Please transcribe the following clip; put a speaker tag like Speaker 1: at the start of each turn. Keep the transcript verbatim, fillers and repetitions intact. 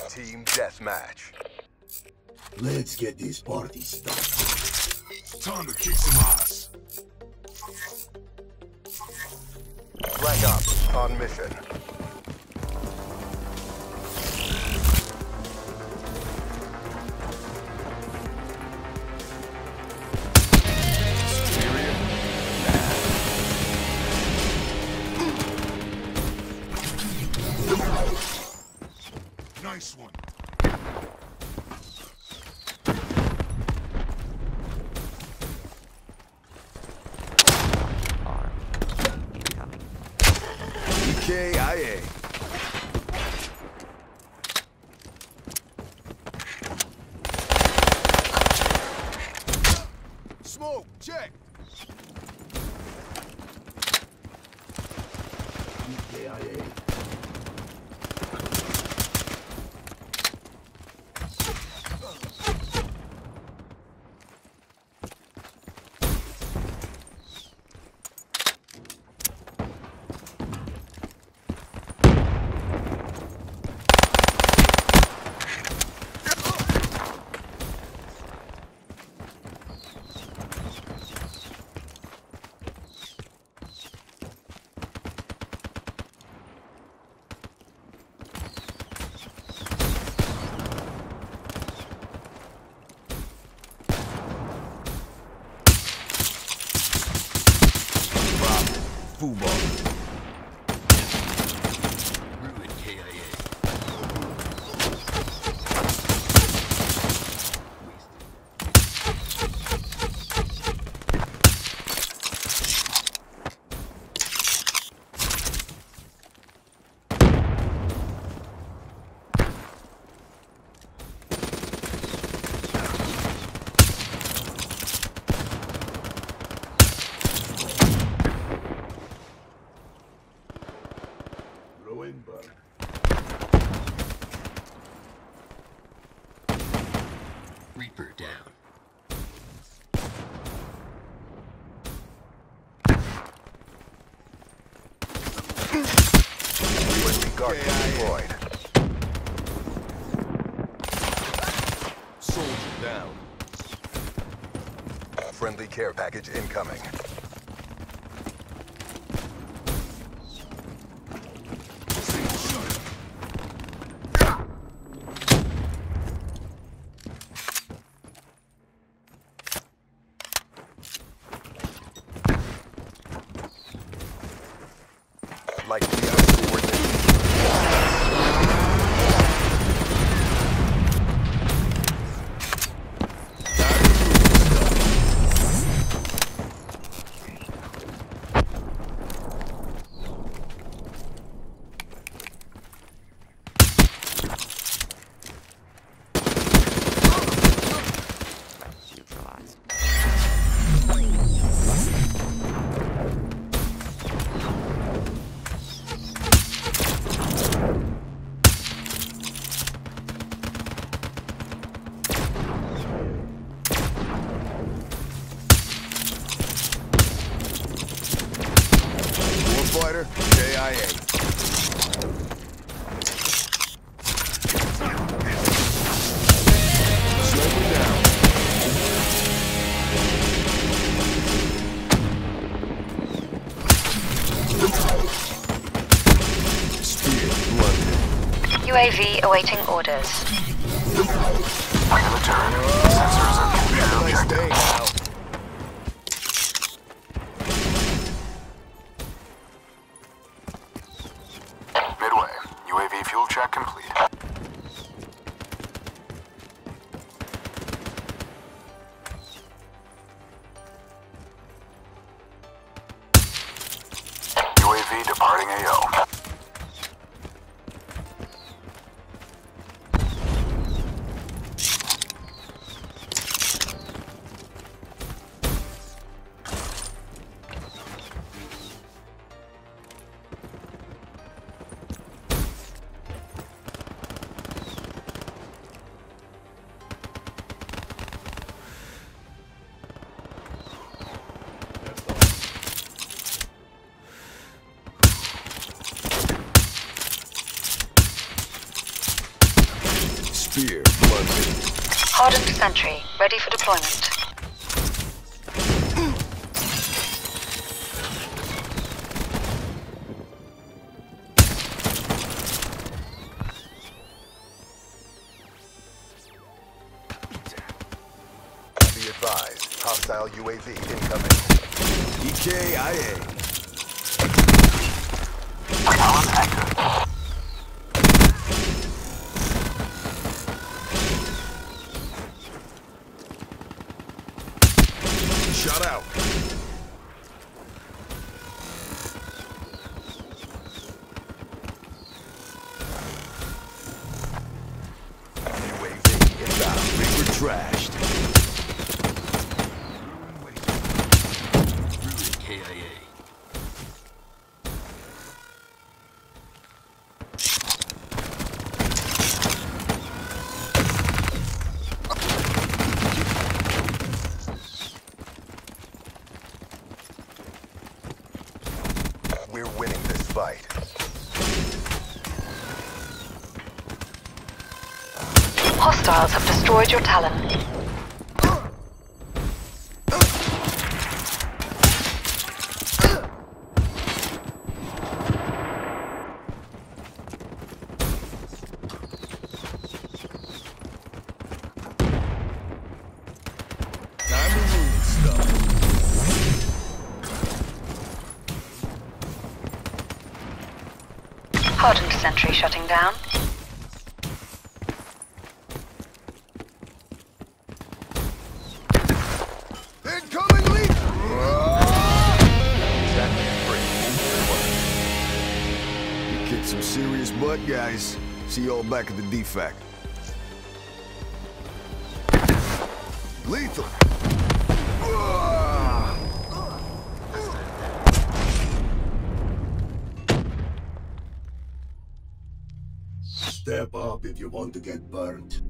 Speaker 1: Team deathmatch.
Speaker 2: Let's get this party started.
Speaker 3: Time to kick some ass.
Speaker 1: Black Ops on mission.
Speaker 3: Nice one.
Speaker 4: Incoming.
Speaker 1: E K I A.
Speaker 3: Smoke, check.
Speaker 2: E K I A.
Speaker 1: Football.
Speaker 3: Ruin K I A.
Speaker 2: Roenberg.
Speaker 3: Reaper down.
Speaker 1: U S B guard deployed.
Speaker 3: Soldier down.
Speaker 1: Friendly care package incoming. Like the other coordinates.
Speaker 4: Neutralized.
Speaker 1: Warfighter, K I A. Sniper down. Spear blunted.
Speaker 5: U A V awaiting orders.
Speaker 3: Pilot Sensors and computer
Speaker 1: Nice
Speaker 3: objective.
Speaker 1: day now.
Speaker 3: Midway. U A V fuel check complete. U A V departing A O.
Speaker 1: Spear planted.
Speaker 5: Hardened sentry, ready for deployment.
Speaker 1: Be advised, hostile U A V incoming. E K I A.
Speaker 3: Talon active.
Speaker 1: Shot out. U A V inbound. We were trashed.
Speaker 2: K I A.
Speaker 1: We're winning this fight.
Speaker 5: Hostiles have destroyed your Talon.
Speaker 1: Time to move stuff.
Speaker 5: Hardened sentry shutting down.
Speaker 1: Incoming lead! You kicked some serious butt, guys. See y'all back at the D FAC. Lethal!
Speaker 2: Step up if you want to get burnt.